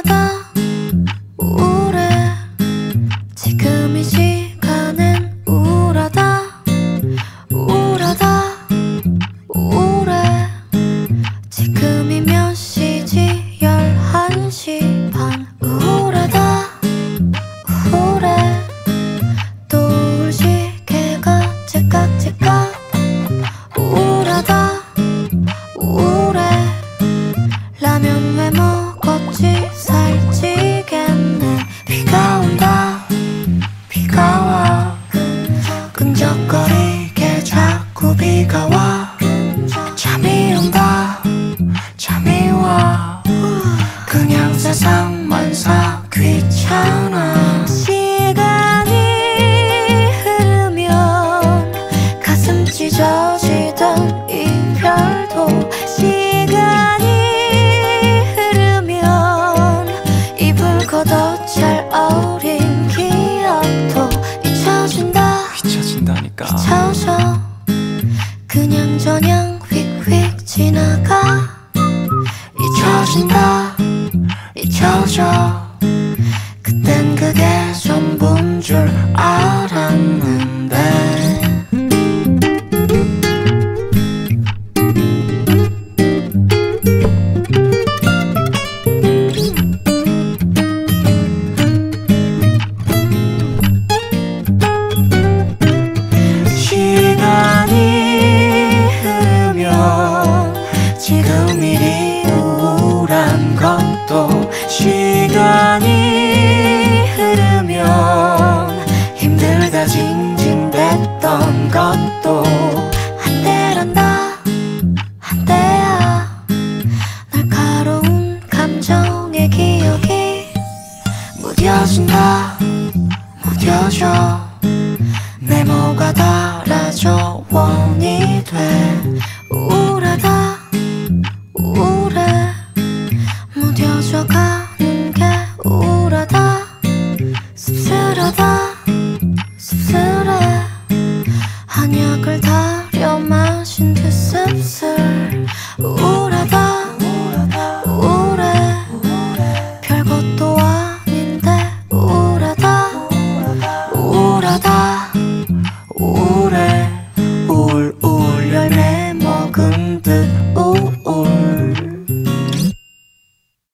우울하다 우울해 지금 이 시간엔 우울하다 우울하다 우울해 지금이 몇 시지 11시 반 우울하다 우울해 또 울 시계가 째깍째깍 우울하다 우울해 라면 왜 먹었지 살찌겠네 비가 온다 비가 와 끈적거리게 자꾸 비가 와 잠이 온다 잠이 와 그냥 세상만 사 귀찮아 시간이 흐르면 가슴 찢어지던 이별도 시간이 흐르면 입을 걷어찰 어린 기억도 잊혀진다니까. 잊혀져 그냥저냥 휙휙 지나가 잊혀진다 잊혀져